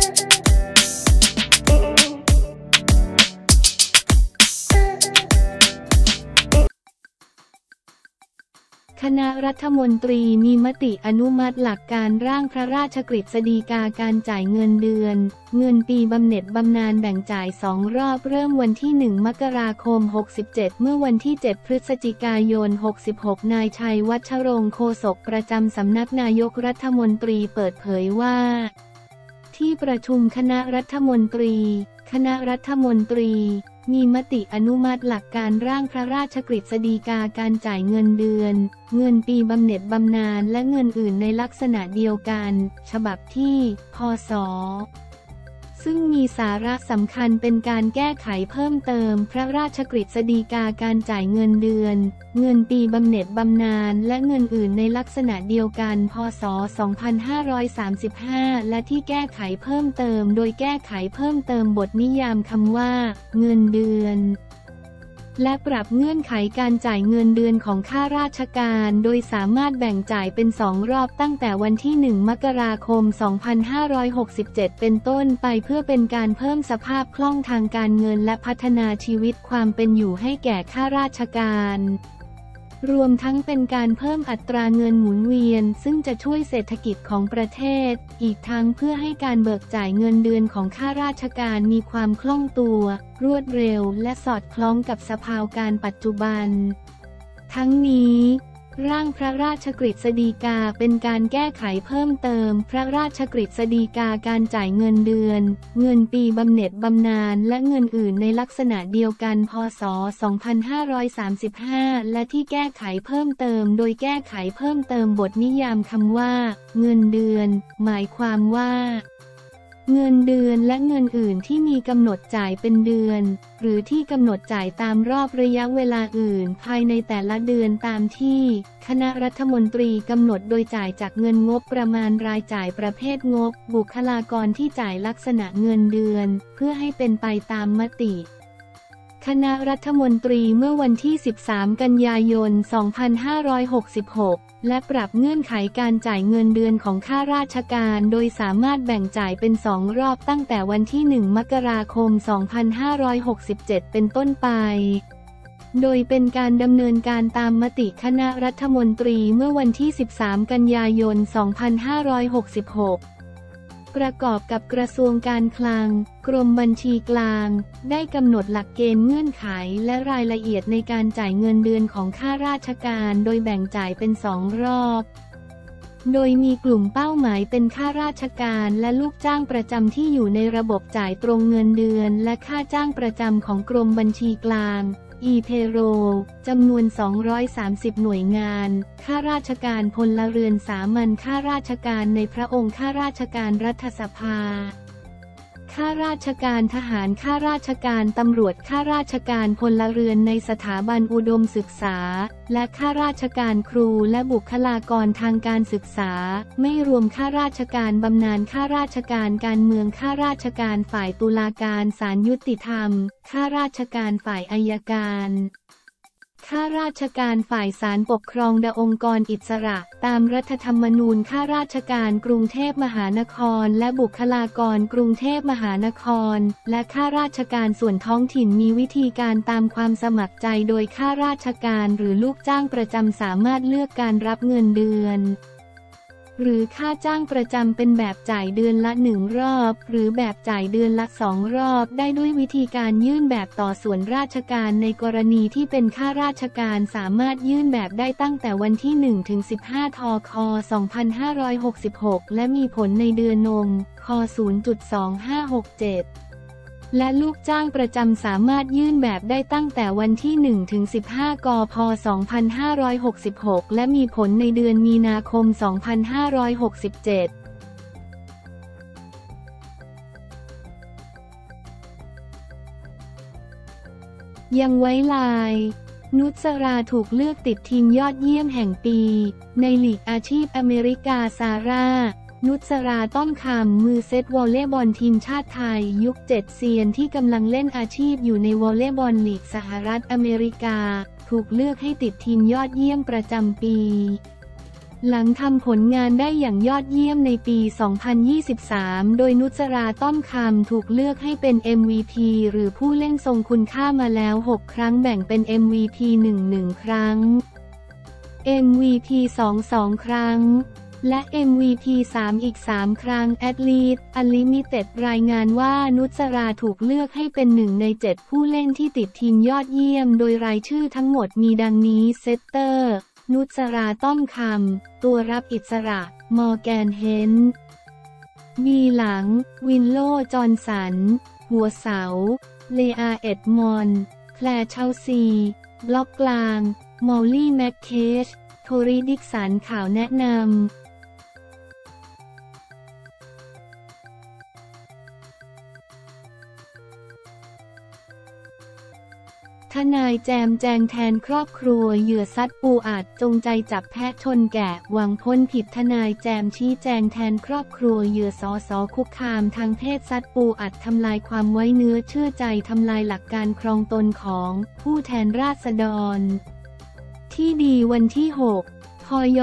คณะรัฐมนตรีมีมติอนุมัติหลักการร่างพระราชกฤษฎีกาการจ่ายเงินเดือนเงินปีบำเหน็จบำนาญแบ่งจ่าย2 รอบเริ่มวันที่ 1 มกราคม 67 เมื่อวันที่ 7 พฤศจิกายน 66 นายชัยวัชรงค์โฆษกประจำสำนักนายกรัฐมนตรีเปิดเผยว่าที่ประชุมคณะรัฐมนตรีมีมติอนุมัติหลักการร่างพระราชกฤษฎีกาการจ่ายเงินเดือนเงินปีบำเหน็จบำนาญและเงินอื่นในลักษณะเดียวกันฉบับที่พ.ศ. ซึ่งมีสาระสำคัญเป็นการแก้ไขเพิ่มเติมพระราชกฤษฎีกาการจ่ายเงินเดือนเงินปีบำเหน็จบำนาญและเงินอื่นในลักษณะเดียวกันพ.ศ. 2535 และที่แก้ไขเพิ่มเติมโดยแก้ไขเพิ่มเติมบทนิยามคำว่าเงินเดือนและปรับเงื่อนไขการจ่ายเงินเดือนของข้าราชการโดยสามารถแบ่งจ่ายเป็น2 รอบตั้งแต่วันที่ 1 มกราคม 2567 เป็นต้นไปเพื่อเป็นการเพิ่มสภาพคล่องทางการเงินและพัฒนาชีวิตความเป็นอยู่ให้แก่ข้าราชการรวมทั้งเป็นการเพิ่มอัตราเงินหมุนเวียนซึ่งจะช่วยเศรษฐกิจของประเทศอีกทั้งเพื่อให้การเบิกจ่ายเงินเดือนของข้าราชการมีความคล่องตัวรวดเร็วและสอดคล้องกับสภาวะการปัจจุบันทั้งนี้ร่างพระราชกฤษฎีกาเป็นการแก้ไขเพิ่มเติมพระราชกฤษฎีกาการจ่ายเงินเดือนเงินปีบำเหน็จบำนาญและเงินอื่นในลักษณะเดียวกันพ.ศ. 2535 และที่แก้ไขเพิ่มเติมโดยแก้ไขเพิ่มเติมบทนิยามคำว่าเงินเดือนหมายความว่าเงินเดือนและเงินอื่นที่มีกำหนดจ่ายเป็นเดือนหรือที่กำหนดจ่ายตามรอบระยะเวลาอื่นภายในแต่ละเดือนตามที่คณะรัฐมนตรีกำหนดโดยจ่ายจากเงินงบประมาณรายจ่ายประเภทงบบุคลากรที่จ่ายลักษณะเงินเดือนเพื่อให้เป็นไปตามมติคณะรัฐมนตรีเมื่อวันที่ 13 กันยายน 2566 และปรับเงื่อนไขการจ่ายเงินเดือนของข้าราชการโดยสามารถแบ่งจ่ายเป็น2 รอบตั้งแต่วันที่ 1 มกราคม 2567 เป็นต้นไปโดยเป็นการดำเนินการตามมติคณะรัฐมนตรีเมื่อวันที่ 13 กันยายน 2566ประกอบกับกระทรวงการคลังกรมบัญชีกลางได้กำหนดหลักเกณฑ์เงื่อนไขและรายละเอียดในการจ่ายเงินเดือนของข้าราชการโดยแบ่งจ่ายเป็น2 รอบโดยมีกลุ่มเป้าหมายเป็นข้าราชการและลูกจ้างประจำที่อยู่ในระบบจ่ายตรงเงินเดือนและค่าจ้างประจำของกรมบัญชีกลางe-payroll จำนวน230หน่วยงานข้าราชการพลเรือนสามัญข้าราชการในพระองค์ข้าราชการรัฐสภาข้าราชการทหารข้าราชการตำรวจข้าราชการพลเรือนในสถาบันอุดมศึกษาและข้าราชการครูและบุคลากรทางการศึกษาไม่รวมข้าราชการบำนาญข้าราชการการเมืองข้าราชการฝ่ายตุลาการศาลยุติธรรมข้าราชการฝ่ายอัยการข้าราชการฝ่ายศาลปกครองและองค์กรอิสระตามรัฐธรรมนูญข้าราชการกรุงเทพมหานครและบุคลากรกรุงเทพมหานครและข้าราชการส่วนท้องถิ่นมีวิธีการตามความสมัครใจโดยข้าราชการหรือลูกจ้างประจำสามารถเลือกการรับเงินเดือนหรือค่าจ้างประจำเป็นแบบจ่ายเดือนละ1 รอบหรือแบบจ่ายเดือนละ2 รอบได้ด้วยวิธีการยื่นแบบต่อส่วนราชการในกรณีที่เป็นข้าราชการสามารถยื่นแบบได้ตั้งแต่วันที่ 1 ถึง 15 ธค. 2566 และมีผลในเดือนค. 0.2567และลูกจ้างประจำสามารถยื่นแบบได้ตั้งแต่วันที่ 1 ถึง 15 กพ. 2566 และมีผลในเดือนมีนาคม 2567ยังไว้ลายนุชราถูกเลือกติดทีมยอดเยี่ยมแห่งปีในลีกอาชีพอเมริกาซาร่านุชราต้อมคำมือเซตวอลเลย์บอลทีมชาติไทยยุค7เซียนที่กำลังเล่นอาชีพอยู่ในวอลเลย์บอลลีกสหรัฐอเมริกาถูกเลือกให้ติดทีมยอดเยี่ยมประจำปีหลังทำผลงานได้อย่างยอดเยี่ยมในปี 2023 โดยนุชราต้อมคำถูกเลือกให้เป็น MVP หรือผู้เล่นทรงคุณค่ามาแล้ว 6 ครั้งแบ่งเป็น MVP 1 ครั้ง MVP 2 ครั้ง และ MVP 3 อีก 3 ครั้ง Athlete Unlimited รายงานว่านุชราถูกเลือกให้เป็น1 ใน 7 ผู้เล่นที่ติดทีมยอดเยี่ยมโดยรายชื่อทั้งหมดมีดังนี้เซตเตอร์นุชราต้อมคำตัวรับอิสระมอร์แกนเฮนบีหลังวินโลจอห์นสันหัวเสาเลอาเอ็ดมอนแคลร์เชลซีบล็อกกลางมอลลี่แม็กเคชโทรีดิกสันข่าวแนะนำทนายแจมแจงแทนครอบครัวเหยื่อซัดปูอัดจงใจจับแพะชนแกะหวังพ้นผิดทนายแจมชี้แจงแทนครอบครัวเหยื่อสสคุกคามทางเพศซัดปูอัดทำลายความไว้เนื้อเชื่อใจทำลายหลักการครองตนของผู้แทนราษฎรที่ดีวันที่ 6 พย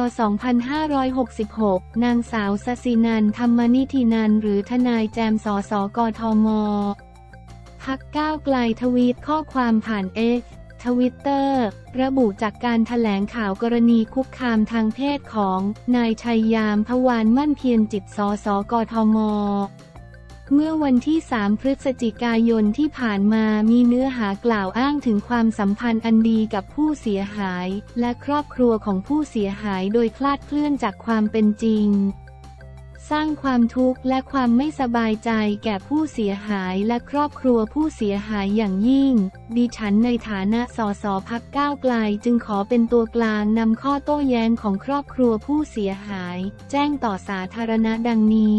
2566 นางสาวสศินันท์ธรรมนิธินันท์หรือทนายแจมสสกทม.พรรคก้าวไกลทวีตข้อความผ่าน X ทวิตเตอร์ระบุจากการแถลงข่าวกรณีคุกคามทางเพศของนายชัยยามพวานมั่นเพียรจิตสสกทม.เมื่อวันที่ 3 พฤศจิกายนที่ผ่านมามีเนื้อหากล่าวอ้างถึงความสัมพันธ์อันดีกับผู้เสียหายและครอบครัวของผู้เสียหายโดยคลาดเคลื่อนจากความเป็นจริงสร้างความทุกข์และความไม่สบายใจแก่ผู้เสียหายและครอบครัวผู้เสียหายอย่างยิ่งดิฉันในฐานะสสพรรคก้าวไกลจึงขอเป็นตัวกลางนำข้อโต้แย้งของครอบครัวผู้เสียหายแจ้งต่อสาธารณะดังนี้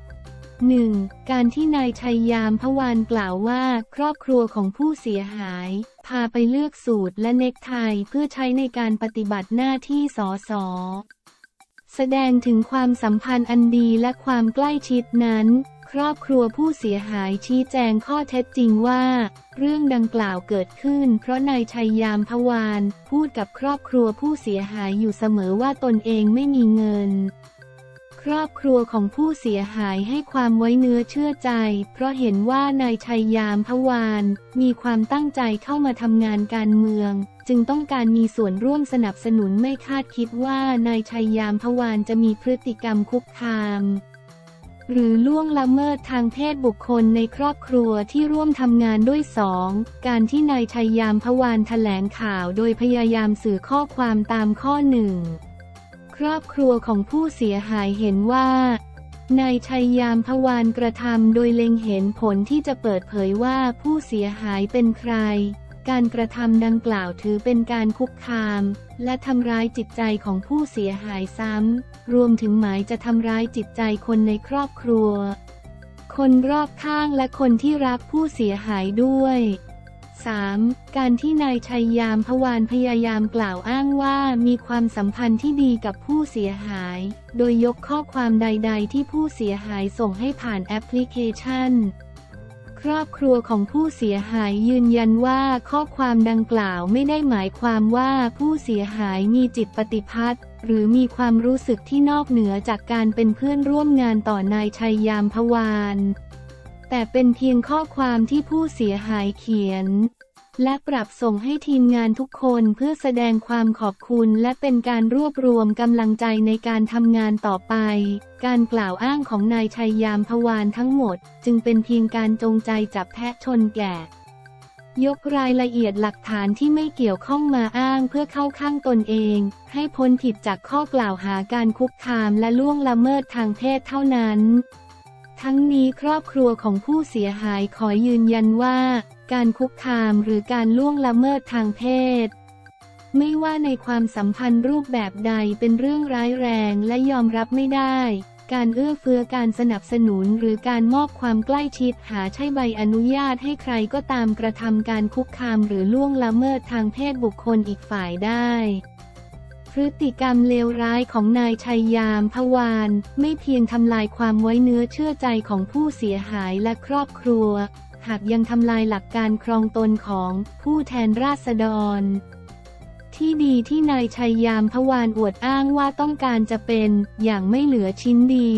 1. การที่นายชัยยามพวานกล่าวว่าครอบครัวของผู้เสียหายพาไปเลือกสูตรและเน็กไทเพื่อใช้ในการปฏิบัติหน้าที่สสแสดงถึงความสัมพันธ์อันดีและความใกล้ชิดนั้นครอบครัวผู้เสียหายชี้แจงข้อเท็จจริงว่าเรื่องดังกล่าวเกิดขึ้นเพราะนายชัยยามพวานพูดกับครอบครัวผู้เสียหายอยู่เสมอว่าตนเองไม่มีเงินครอบครัวของผู้เสียหายให้ความไว้เนื้อเชื่อใจเพราะเห็นว่านายชัยยามพวานมีความตั้งใจเข้ามาทำงานการเมืองจึงต้องการมีส่วนร่วมสนับสนุนไม่คาดคิดว่านายชัยยามพวานจะมีพฤติกรรมคุกคามหรือล่วงละเมิดทางเพศบุคคลในครอบครัวที่ร่วมทำงานด้วย 2. การที่นายชัยยามพวานแถลงข่าวโดยพยายามสื่อข้อความตามข้อ 1ครอบครัวของผู้เสียหายเห็นว่านายชัยยามพวานกระทำโดยเล็งเห็นผลที่จะเปิดเผยว่าผู้เสียหายเป็นใครการกระทำดังกล่าวถือเป็นการคุกคามและทำร้ายจิตใจของผู้เสียหายซ้ำรวมถึงหมายจะทำร้ายจิตใจคนในครอบครัวคนรอบข้างและคนที่รักผู้เสียหายด้วย 3. การที่นายชัยยามพวานพยายามกล่าวอ้างว่ามีความสัมพันธ์ที่ดีกับผู้เสียหายโดยยกข้อความใดๆที่ผู้เสียหายส่งให้ผ่านแอปพลิเคชันครอบครัวของผู้เสียหายยืนยันว่าข้อความดังกล่าวไม่ได้หมายความว่าผู้เสียหายมีจิตปฏิพัทธ์หรือมีความรู้สึกที่นอกเหนือจากการเป็นเพื่อนร่วมงานต่อนายชัยยามพวานแต่เป็นเพียงข้อความที่ผู้เสียหายเขียนและปรับส่งให้ทีมงานทุกคนเพื่อแสดงความขอบคุณและเป็นการรวบรวมกำลังใจในการทำงานต่อไปการกล่าวอ้างของนายชัยยามพวานทั้งหมดจึงเป็นเพียงการจงใจจับแพะชนแกะยกรายละเอียดหลักฐานที่ไม่เกี่ยวข้องมาอ้างเพื่อเข้าข้างตนเองให้พ้นผิดจากข้อกล่าวหาการคุกคามและล่วงละเมิดทางเพศเท่านั้นทั้งนี้ครอบครัวของผู้เสียหายขอยืนยันว่าการคุกคามหรือการล่วงละเมิดทางเพศไม่ว่าในความสัมพันธ์รูปแบบใดเป็นเรื่องร้ายแรงและยอมรับไม่ได้การเอื้อเฟื้อการสนับสนุนหรือการมอบความใกล้ชิดหาใช่ใบอนุญาตให้ใครก็ตามกระทำการคุกคามหรือล่วงละเมิดทางเพศบุคคลอีกฝ่ายได้พฤติกรรมเลวร้ายของนายชัยยามพวานไม่เพียงทำลายความไว้เนื้อเชื่อใจของผู้เสียหายและครอบครัวหากยังทำลายหลักการครองตนของผู้แทนราษฎรทที่ดีที่นายชัยยามพวานอวดอ้างว่าต้องการจะเป็นอย่างไม่เหลือชิ้นดี